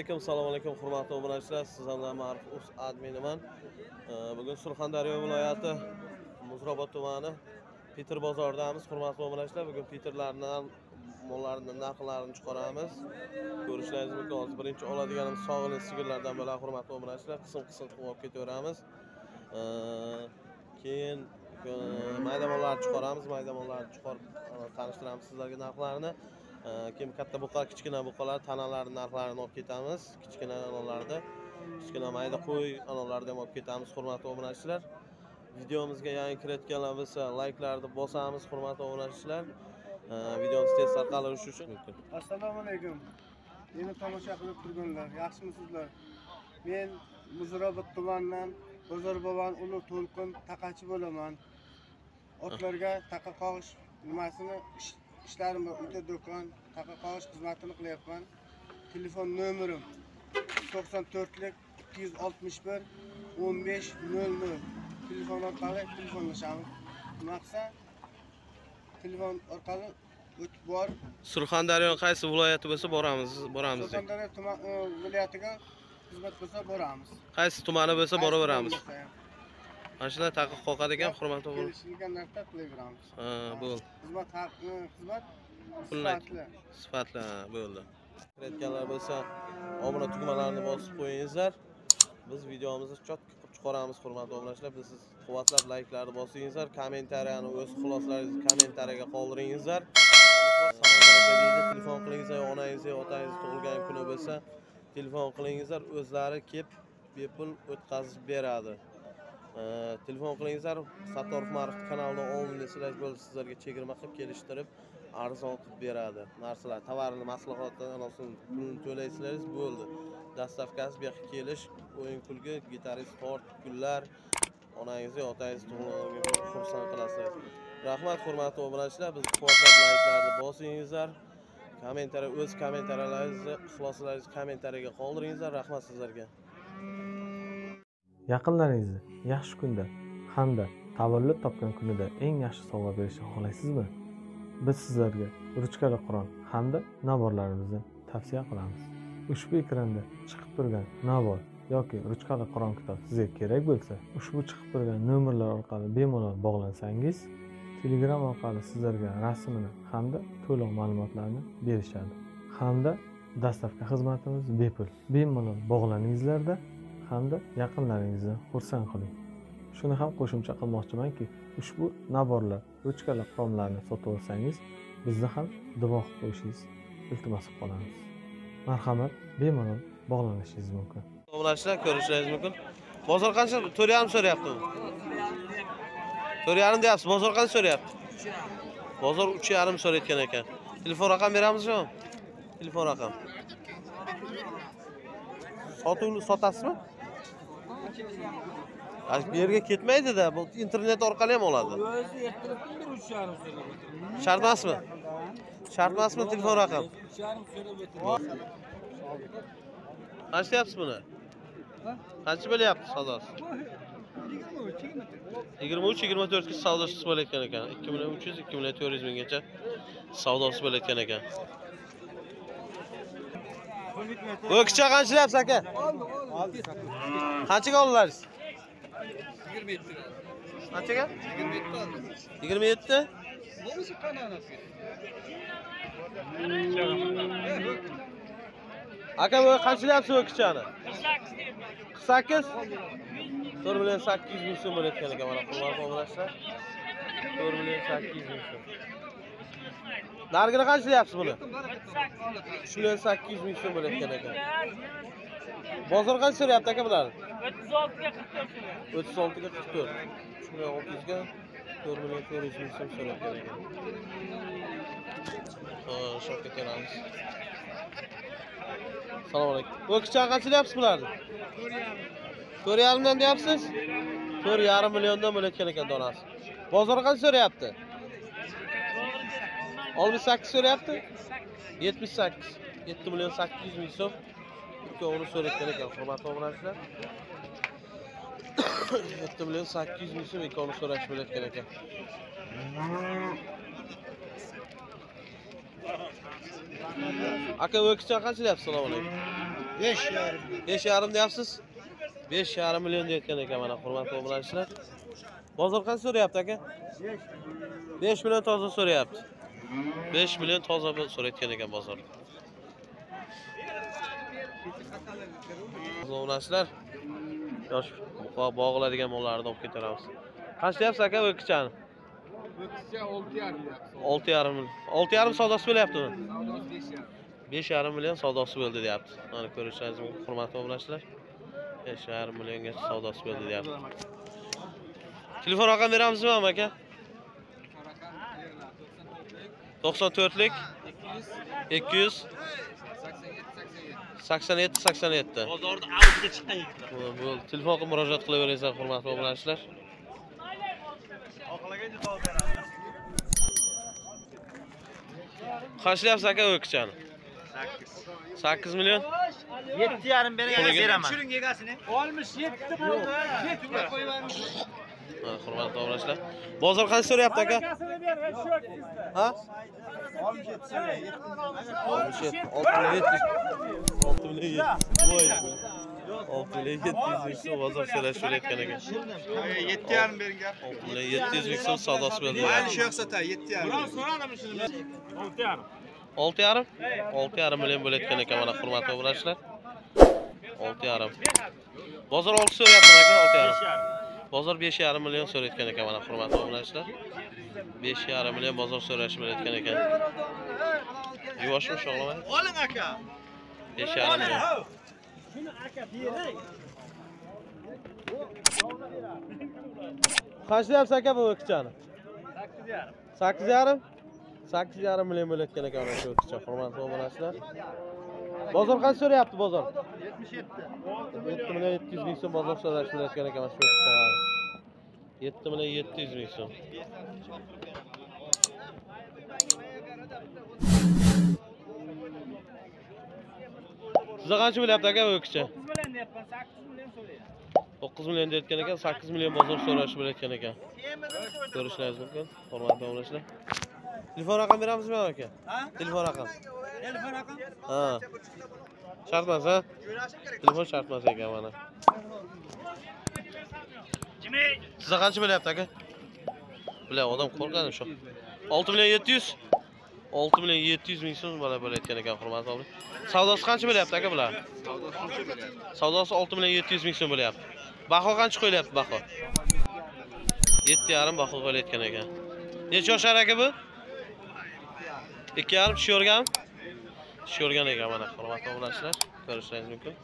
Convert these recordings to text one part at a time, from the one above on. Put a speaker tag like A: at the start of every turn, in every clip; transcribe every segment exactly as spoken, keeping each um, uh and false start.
A: alaykum, assalomu alaykum hurmatli obunachilar. Sizlarga ma'ruf o'z adminiman. Bugun Surxondaryo viloyati Muzrabot tumani Peter bozoridamiz. Hurmatli obunachilar, bugun Peterlardan mollarining narxlarini chiqaramiz. Ko'rishlaringiz mumkin. Hozir birinchi oladiganimiz sog'liq sigirlardan bo'lar. Hurmatli obunachilar, qism-qism qilib ketaveramiz. Keyin mayda mollarni chiqaramiz, mayda mollarni chiqarib tanishtiramiz sizlarga narxlarini. Kim katta buqa, kichkina buqalar tanalarining narxlarini olib ketamiz. Kichkina analarni, kichkina mayda qo'y analarni ham olib ketamiz. Hurmatli obunachilar, videomizga yangi kiritganlar bo'lsa, like'larni bosamiz. Hurmatli obunachilar, videomiz tez tarqalishi uchun.
B: Assalomu alaykum. Meni tomosha qilib turganlar, yaxshimisizlar? Men Muzrabot tumanidan Bozor boboning uli To'lqin taqachi bo'laman. Otlarga taqa qo'yish nimasini ishlarim bor, uyda do'kon, taqa qo'yish xizmatini qilyapman. Telefon nomerim to'qson to'rtlik ikki yuz oltmish bir o'n besh nol nol. Telefon orqali telefonlashamiz. Maqsa telefon orqali o'tib bor.
A: Surxondaryo qaysi viloyati bo'lsa boramiz, boramiz.
B: Surxondaryo tuman viloyatiga xizmat bo'lsa boramiz.
A: Qaysi tumani bo'lsa boraveramiz. Mana shular taqiq qoqadigan hurmatli o'g'il.
B: Kelishilgan narxda qilaveramiz.
A: Ha, bo'ldi.
B: Xizmat haqi, xizmat sifatli.
A: Sifatli, bo'ldi. Kiritganlar bo'lsa, obuna tugmalarini bosib qo'yingizlar. Biz videomizni chotki qilib chiqaramiz hurmatli obunachilar. Biz siz quvvatlab like'larni bosingizlar, kommentariyani o'z xulosalaringizni kommentariyaga qoldiringizlar. Telefon qilingizlar, onangiz yo otangiz tug'ilgan kuni bo'lsa, telefon qilingizlar, o'zlari kelib bepul o'tkazib beradi. Telefon qilingizlar, Sattorov Marif kanalidan o'n desalar bo'lsa sizlarga chegirma qilib kelishtirib arzon qilib beradi. Narsalar, tovarni maslahatdan olsin, pulni to'laysizlar, bo'ldi. Dastavkasi bu yoqqa kelish, o'yin kulgi, gitarist, tort, gullar, onangiz yo otangiz tug'ilganiga xursand qilasizlar. Rahmat hurmatli obunachilar, biz quvvatlab like'larni bosingizlar. Kommentariya, o'z kommentariyalaringizni, xulosalaringizni kommentariyaga qoldiringizlar. Rahmat sizlarga.
C: Yaqinlaringizni yaxshi kunda hamda tavallud topgan kunida eng yaxshi sovg'a berishni xohlaysizmi? Biz sizlarga ruchkali Qur'on hamda naborlarimizni tavsiya qilamiz. Ushbu ekranda chiqib turgan nabor yoki ruchkali Qur'on kitob sizga kerak bo'lsa, ushbu chiqib turgan nomerlar orqali bemalol bog'lansangiz, Telegram orqali sizlarga rasmini hamda to'liq ma'lumotlarni berishadi. Hamda dastavka xizmatimiz bepul. Bemalol bog'laningizlarda hamda yaqinlaringizni xursand qiling. Shuni ham qo'shimcha qilmoqchimanki, ushbu naborlar, ruchkali Qur'onlarni sotib olsangiz, bizni ham duo qilib qo'yishingiz iltimos qilib qolamiz. Marhamat, bemalol bog'lanishingiz mumkin.
A: Obunachilar, ko'rishingiz mumkin. Bozor qancha? to'rt yarim so'rayapti u. to'rt yarim deyapsiz, bozor qancha so'rayapti? Bozor uch yarim so'rayotgan ekan. Telefon raqam beramizmi? Telefon raqam. Sotuvni sotasizmi? Bu yerga ketmaydi-da, bu internet orqali ham oladi.
D: O'zi ertalabdan beri uch yarim so'rab o'tiribman.
A: Shart emasmi? Shart emasmi telefon raqam?
D: uch yarim so'rab o'tiribman.
A: Qancha deyapsiz buni? Qancha bo'lyapti savdosi? yigirma uch yigirma to'rt ga savdosi bo'layotgan ekan. ikki million uch yuz ikki million to'rt yuz minggacha savdosi bo'layotgan ekan. Bu kichik qancha deyapsiz aka? Qanchaga oldilaringiz?
D: yigirma yetti.
A: Qanchaga?
D: yigirma yetti oldim.
A: yigirma yetti?
D: Bo'lmasa qanaqasi?
A: Aka bu qancha deyapsiz bu kichikni? qirq sakkiz. to'rt million sakkiz yuz ming so'm bo'layotgan ekan mana hurmatli obunachilar. to'rt million sakkiz yuz ming so'm. Nargini qancha deyapsiz buni? uch million sakkiz yuz ming so'm bo'layotgan ekan. Bozor qancha so'rayapti aka bularni? o'ttiz oltiga qirq to'rt so'rayapti. o'ttiz oltiga qirq to'rt. uch million olti yuz ga to'rt million to'rt yuz ming so'm so'rayotgan ekan. Ha, shokka kelamiz. Assalomu alaykum. Bu kichik qancha deyapsiz bularni? to'rt yarim dan deyapsiz? to'rt yarim milliondan bo'layotgan ekan donasi. Bozor qancha so'rayapti? oltmish sakkiz so'rayapti? yetmish sakkiz. yetti million sakkiz yuz ming so'm. Ikkovini so'rayotgan ekan hurmatli obunachilar. yetti million sakkiz yuz ming so'm ikkovini so'rash bo'layotgan ekan. Aka o'kisdan qancha deyapsiz? Assalomu alaykum.
B: besh yarim.
A: besh yarim deyapsiz? besh yarim million deyotgan ekan mana hurmatli obunachilar. Bozor qancha so'rayapti aka? besh million toza so'rayapti. besh million toza so'rayotgan ekan bozor. Obunachilar yosh bog'iladigan mollarni olib ketaramiz. Qancha deyapsiz aka o'kichani?
D: O'ttiz olti yarim.
A: olti yarim olti yarim savdosi bo'lyaptimi?
D: Savdosi besh yarim.
A: besh yarim million savdosi bo'ldi deyapti. Mana ko'rishingiz mumkin hurmatli obunachilar. besh yarim millionga savdosi bo'ldi deyapti. Telefon raqam beramizmi aka? to'qson to'rtlik ikki yuz sakson yetti sakson yetti.
D: Bozorda avjiga chiqqan yigitlar.
A: Bu telefonga murojaat qilaverasizlar hurmatli obunachilar. Qanchlayapsiz aka o'kichani? sakkiz million.
D: yetti yarim beraman. Tushiring egasini. oltmish yetti bo'ldi.
A: Mana hurmatli obunachilar. Bozor qancha so'rayapti aka? Ha? oltmish yetti so'rayapti. oltmish yetti. olti million yetti yuz ming so'm bozor so'rashayotgan ekan.
D: yetti yarim bering gap.
A: olti million yetti yuz ming so'm savdosi bo'ldi.
D: Mayli shu yoq sotay yetti yarim. olti yarim.
A: olti yarim? olti yarim million bo'layotgan ekan mana hurmatli obunachilar. olti yarim. Bozor olti so'rayapti aka, olti yarim. Bozor besh yarim million so'rayotgan ekan mana hurmatli obunachilar. besh yarim million bozor so'rashi bo'layotgan ekan. Yuvoshmi sho'g'lama?
D: Oling aka.
A: besh yarim million.
D: Shuni aka bering.
A: Qanchlayapsiz aka bu o'kichani?
D: sakkiz yarim.
A: sakkiz yarim? sakkiz yarim million bo'layotgan ekan mana shu o'kicha hurmatli obunachilar. Bozor qancha so'rayapti bozor?
D: yetmish yetti.
A: yetti million yetti yuz ming so'm bozor so'rash bo'layotgan ekan mana shu o'kicha. yetti million yetti yuz ming so'm. Sizga qancha bo'lyapti aka bu o'kicha?
D: to'qqiz million deyapman, sakkiz million so'rayapti.
A: to'qqiz million deyotgan ekan, sakkiz million bozor so'rash bo'layotgan ekan. Ko'rishingiz mumkin hurmatli obunachilar. Telefon raqam beramizmi aka?
D: Ha?
A: Telefon raqam.
D: Telefon raqam?
A: Ha. Shart emas, ha? Telefon shart emas ekan mana. Sizga qancha bo'lyapti aka? Bilan odam qo'rqadi shu. olti million yetti yuz. olti million yetti yuz ming so'm bola bo'layotgan ekan hurmatli obunachilar. Savdosi qancha bo'lyapti aka bular? Savdosi olti million yetti yuz ming so'm bo'lyapti. Baho qancha qo'yilyapti baho? yetti yarim baho qo'yilayotgan ekan. Necha yoshar aka bu? ikki yarim tushyorgan. Tushyorgan ekan mana hurmatli obunachilar. Ko'rishingiz mumkin.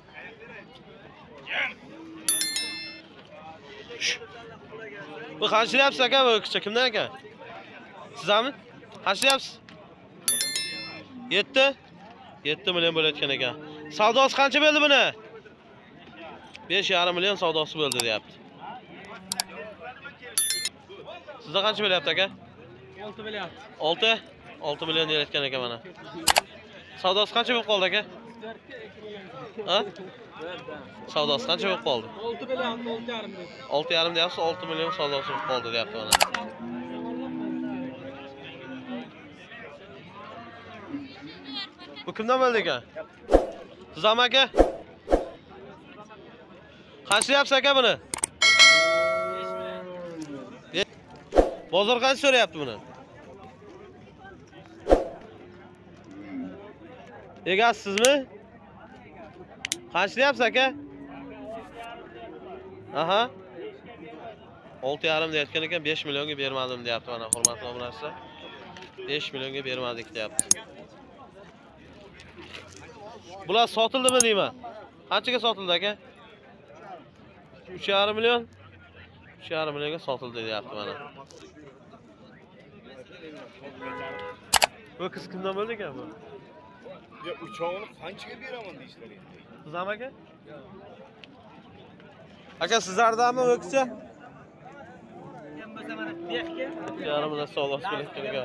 A: Bu qanchlayapsiz aka bu o'kicha kimdan aka? Sizami? Qanchlayapsiz? yetti? yetti million bo'layotgan ekan. Savdosi qancha bo'ldi buni? besh yarim million savdosi bo'ldi deyapti. Sizda qancha bo'lyapti aka?
D: olti million.
A: olti? olti million deyotgan ekan mana. Savdosi qancha bo'lib qoldi aka? Ha? Savdosi qancha bo'lib qoldi?
D: olti million, olti yarim.
A: olti yarim deyapsiz, olti million savdosi bo'lib qoldi deyapti mana. Bu kimdan bo'ldi ekan? Sizami aka? Qanchlayapsiz aka buni? Bozor qancha so'rayapti buni? Egasizmi? Qanchlayapsiz aka? Aha. olti yarim deyotgan ekan, besh millionga bermadim deyapti mana hurmatli obunachilar. besh millionga bermadik deyapti. Bular sotildimi deyman? Qanchaga sotildi aka? uch yarim million. uch yarim millionga sotildi deyapti mana. Bu qiz kimdan bo'ldi ekan bu?
E: Ya uçağını qanchaga beraman deyishlar endi.
A: Sizam aka? Aka sizlardanmi o'kicha? Yarimda savdosi bo'layotgan ekan.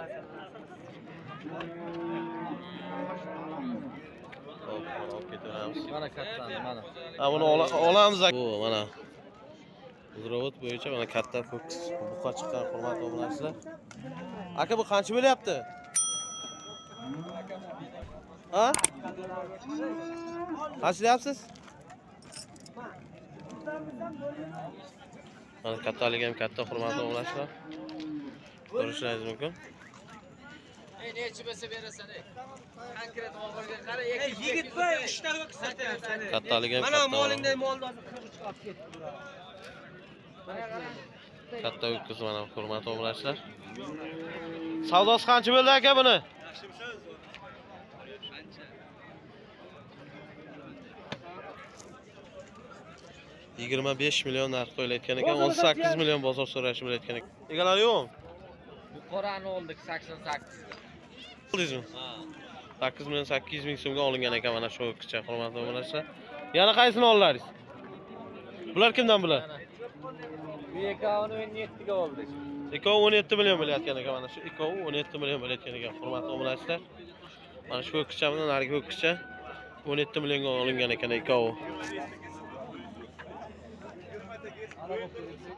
A: Hop, ketaveramiz.
D: Mana kattani, mana.
A: Ha, buni olamiz aka. Bu mana. Uzrovod bo'yicha mana katta fokus buqa chiqqan hurmatli obunachilar. Aka bu qancha bo'lyapti? Ha? Qancha mana kattaligi ham katta, hurmatli obunachilar. Ko'rishingiz mumkin.
D: Ey, nechi bo'lsa berasan, ey. Konkret o'g'ilga qara, yigit bo'y uchta ho'kiz sotasan.
A: Kattaligi ham katta.
D: Mana molingday molni olib chiqib ketdi.
A: Katta ho'kiz mana, hurmatli obunachilar. Savdosi qancha bo'ldi aka buni? yigirma besh million narx qo'yilayotgan ekan, o'n sakkiz million bozor so'rashi bo'layotgan ekan. Egalari yo'qmi?
D: Bu qorani oldik sakson sakkiz.
A: Oldingizmi? Ha. sakkiz million sakkiz yuz ming so'mga olingan ekan mana shu ho'kizcha, hurmatli obunachilar. Yana qaysini oldingiz? Bular kimdan bular?
D: Bu ikkovini o'n yetti ga oldik.
A: Ikkovi o'n yetti million bo'layotgan ekan, mana shu ikkovi o'n yetti million bo'layotgan ekan, hurmatli obunachilar. Mana shu ho'kizcha bilan narigi ho'kizcha o'n yetti millionga olingan ekan ikkovi.